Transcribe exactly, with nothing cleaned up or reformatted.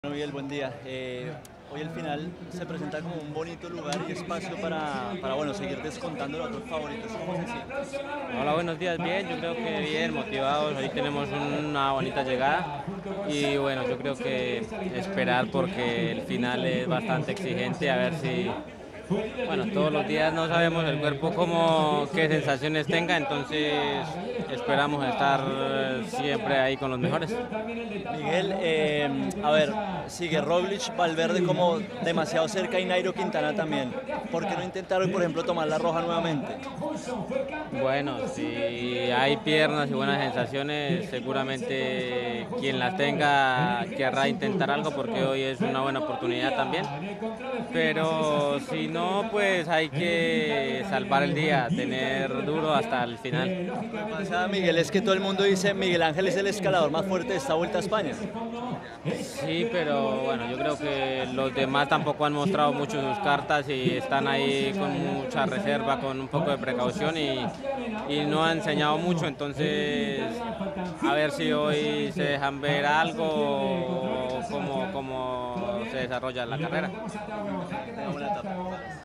Bueno, Miguel, buen día. Eh, hoy el final se presenta como un bonito lugar y espacio para, para bueno, seguir descontando los otros favoritos. ¿Cómo se siente? Hola, buenos días, bien, yo creo que bien, motivados, hoy tenemos una bonita llegada y bueno, yo creo que esperar porque el final es bastante exigente, a ver si, bueno, todos los días no sabemos el cuerpo cómo, qué sensaciones tenga, entonces esperamos estar siempre ahí con los mejores. Miguel, eh, a ver, sigue Roglic, Valverde como demasiado cerca y Nairo Quintana también. ¿Por qué no intentar hoy, por ejemplo, tomar la roja nuevamente? Bueno, si hay piernas y buenas sensaciones, seguramente quien las tenga querrá intentar algo porque hoy es una buena oportunidad también. Pero si no, pues hay que salvar el día, tener duro hasta el final. Lo que pasa, Miguel, es que todo el mundo dice Miguel Ángel es el escalador más fuerte de esta Vuelta a España. Sí, pero bueno, yo creo que los demás tampoco han mostrado mucho sus cartas y están ahí con mucha reserva, con un poco de precaución y, y no han enseñado mucho, entonces a ver si hoy se dejan ver algo o cómo, cómo se desarrolla la carrera. Que tenga buena etapa.